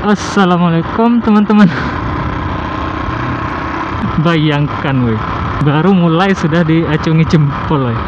Assalamualaikum teman-teman. Bayangkan woi, baru mulai sudah diacungi jempol woi.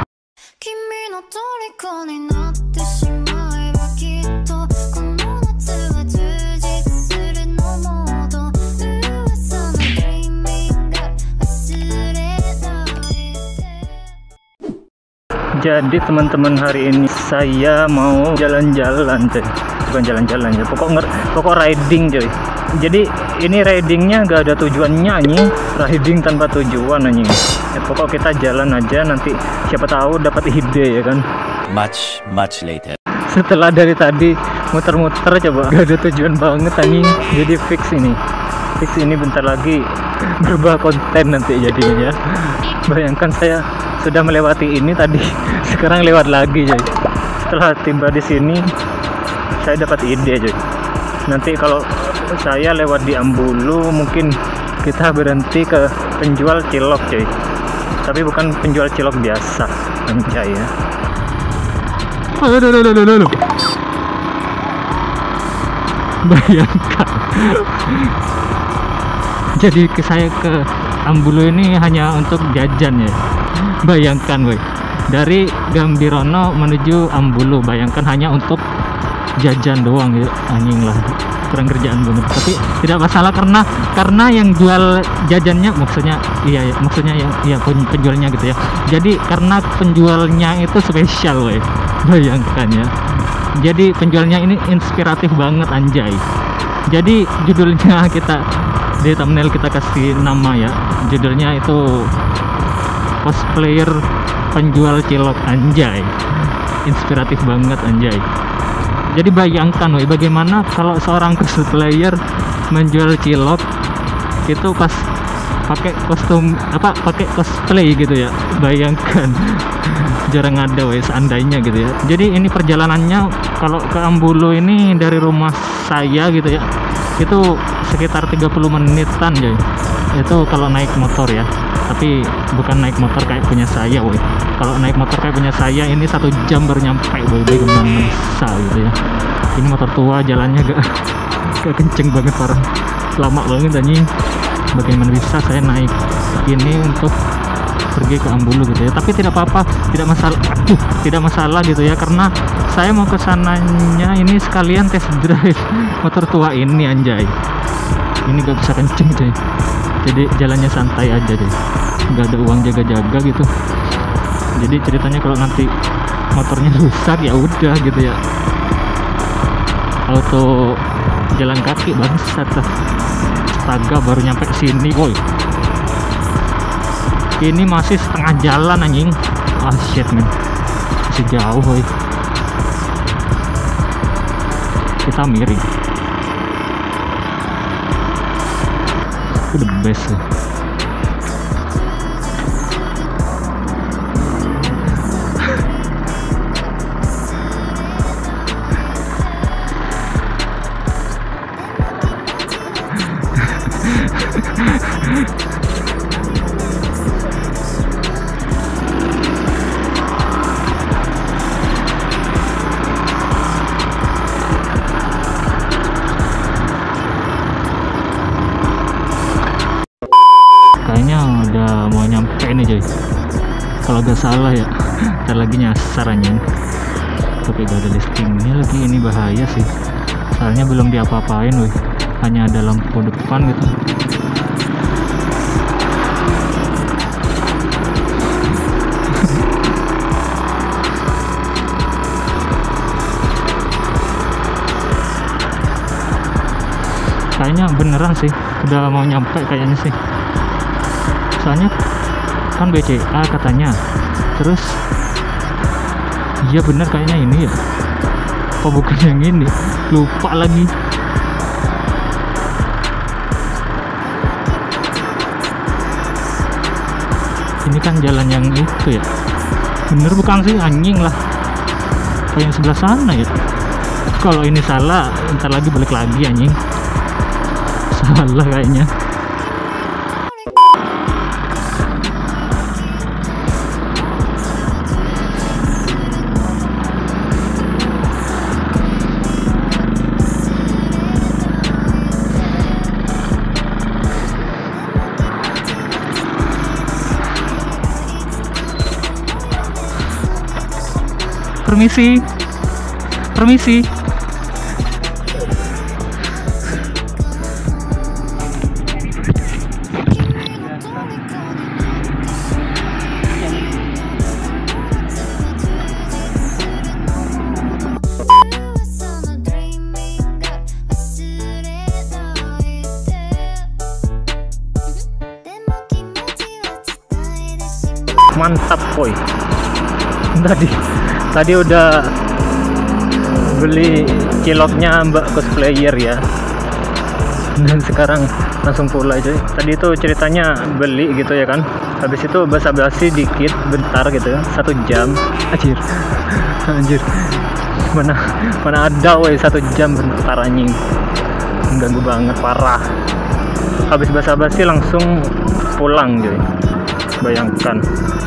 Jadi teman-teman, hari ini saya mau jalan-jalan coy. Bukan jalan-jalan ya, pokok riding coy. Jadi ini ridingnya gak ada tujuannya anjing, riding tanpa tujuan anjing ya, pokok kita jalan aja, nanti siapa tahu dapat ide ya kan. Much later. Setelah dari tadi muter-muter coba gak ada tujuan banget anjing, jadi fix ini bentar lagi berubah konten nanti jadinya ya. Bayangkan saya sudah melewati ini tadi, sekarang lewat lagi coy. Setelah tiba di sini saya dapat ide coy. Nanti kalau saya lewat di Ambulu mungkin kita berhenti ke penjual cilok coy. Tapi bukan penjual cilok biasa anjay ya. Aduh. Bayangkan. Jadi saya ke Ambulu ini hanya untuk jajan ya. Bayangkan woi, dari Gambirono menuju Ambulu, bayangkan hanya untuk jajan doang ya, anjing lah, kurang kerjaan banget. Tapi tidak masalah karena yang jual jajannya maksudnya penjualnya gitu ya. Jadi karena penjualnya itu spesial woi, bayangkan ya. Jadi penjualnya ini inspiratif banget anjay. Jadi judulnya kita di thumbnail kita kasih nama ya, judulnya itu cosplayer penjual cilok anjay. Inspiratif banget anjay. Jadi bayangkan woy, bagaimana kalau seorang cosplayer menjual cilok itu pas pakai kostum pakai cosplay gitu ya. Bayangkan. Jarang ada woy, seandainya gitu ya. Jadi ini perjalanannya kalau ke Ambulu ini dari rumah saya gitu ya, itu sekitar 30 menitan coy. Itu kalau naik motor ya, tapi bukan naik motor kayak punya saya woy. Kalau naik motor kayak punya saya ini 1 jam baru nyampe woy. Bagaimana bisa gitu ya. Ini motor tua, jalannya gak kenceng banget, parah, lama banget anjing. Bagaimana bisa saya naik ini untuk pergi ke Ambulu gitu ya. Tapi tidak apa-apa, tidak masalah gitu ya, karena saya mau ke sananya ini sekalian test drive motor tua ini anjay. Ini gak bisa kenceng coy, jadi jalannya santai aja deh, nggak ada uang jaga-jaga gitu. Jadi ceritanya kalau nanti motornya rusak ya udah gitu ya, auto jalan kaki bangsat. Astaga, baru nyampe sini woi. Ini masih setengah jalan anjing. Ah shit man, masih jauh woi. Kita miring. Itu the best ya. Kayaknya udah mau nyampe nih coy, kalau gak salah ya. Ntar lagi nyasar anjing, tapi gak ada listingnya lagi. Ini bahaya sih, soalnya belum diapa-apain woi, hanya ada lampu depan gitu. Kayaknya beneran sih udah mau nyampe kayaknya sih, soalnya kan BCA katanya. Terus iya bener kayaknya ini ya, apa bukan yang ini, lupa lagi. Ini kan jalan yang itu ya, bener bukan sih anjing lah, kayak yang sebelah sana ya. Kalau ini salah ntar lagi balik lagi anjing, salah kayaknya. Permisi. Permisi. Mantap boy. Tadi udah beli ciloknya Mbak cosplayer ya, dan sekarang langsung pulang aja. Tadi itu ceritanya beli gitu ya kan, habis itu basa-basi dikit bentar gitu ya, 1 jam. Anjir mana ada woi 1 jam bentar anjing, mengganggu banget parah. Habis basa-basi langsung pulang jadi bayangkan.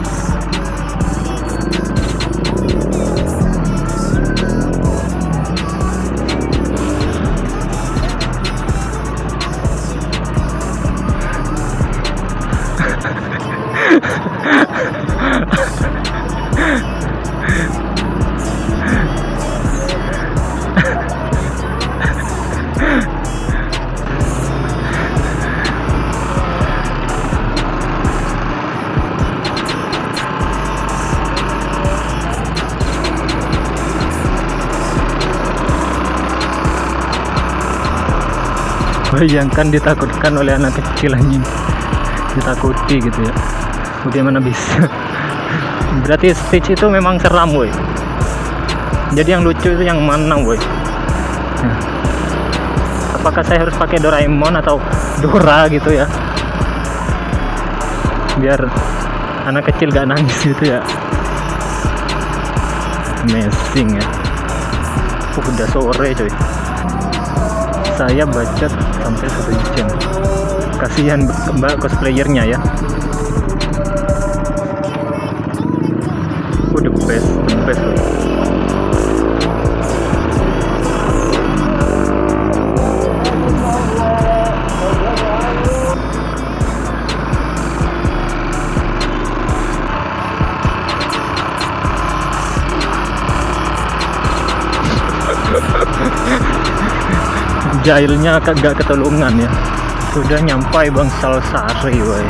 Bayangkan ditakutkan oleh anak kecil anjing, ditakuti gitu ya, bagaimana bisa. Berarti Stitch itu memang seram woi. Jadi yang lucu itu yang mana woi? Nah, apakah saya harus pakai Doraemon atau Dora gitu ya, biar anak kecil gak nangis gitu ya? Amazing ya. Udah sore coy, saya bacot sampai 1 jam. Kasihan Mbak cosplayernya ya. The best loh. Jailnya kagak ketulungan ya. Sudah nyampai Bangsal Sari woy.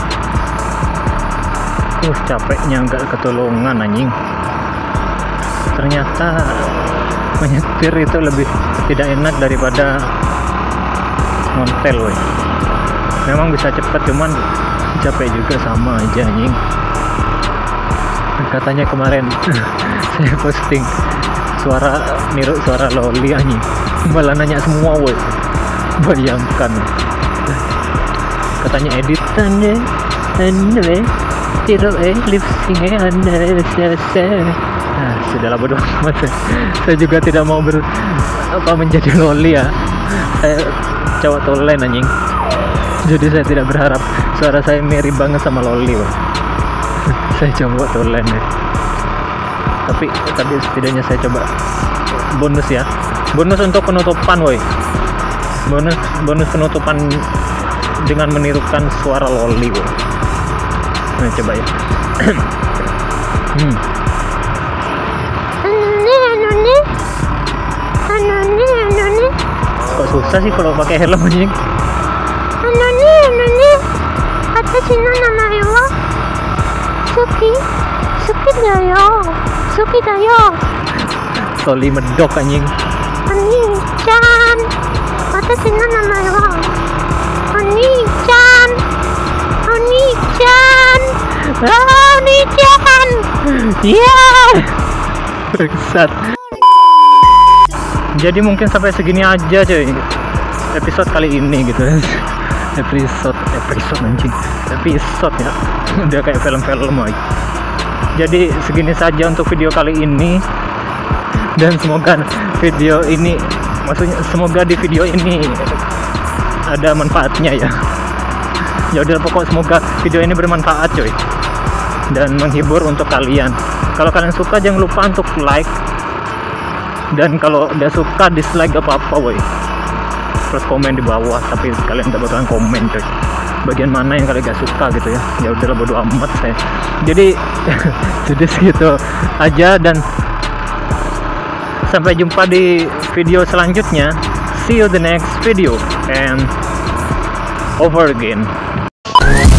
Capeknya nggak ketulungan anjing. Ternyata menyetir itu lebih tidak enak daripada ngontel woy. Memang bisa cepat, cuman capek juga sama aja anjing. Katanya kemarin saya posting niru suara loli anjing, malah nanya semua woy. Bayangkan, katanya editan deh aneh, tiru lip syncnya aneh. Nah, sudahlah bodoh amat. Saya juga tidak mau menjadi loli ya. Saya cowok tolen anjing. Jadi saya tidak berharap suara saya mirip banget sama loli woy. Saya coba tolen deh. Tapi setidaknya saya coba bonus ya. Bonus untuk penutupan woy. Bonus penutupan dengan menirukan suara loli woy. Nah, coba ya. Kok susah sih kalau pakai helm anjing? Watashi no namae wa Suki da yo. Loli medok anjing. Oni-chan. Watashi no namae wa Oni-chan. Iya. Bangsat. Jadi mungkin sampai segini aja cuy episode kali ini gitu. Episode anjing. Episode ya. Udah kayak film-film woy. Jadi segini saja untuk video kali ini, dan semoga di video ini ada manfaatnya ya. Ya udah pokok semoga video ini bermanfaat coy dan menghibur untuk kalian. Kalau kalian suka jangan lupa untuk like, dan kalau udah suka dislike gak apa-apa woy. Terus komen di bawah, tapi kalian gak bakalan komen coy bagian mana yang kalian gak suka gitu ya. Ya udahlah bodo amat saya. Jadi sudah segitu aja, dan Sampai jumpa di video selanjutnya. See you the next video and over again.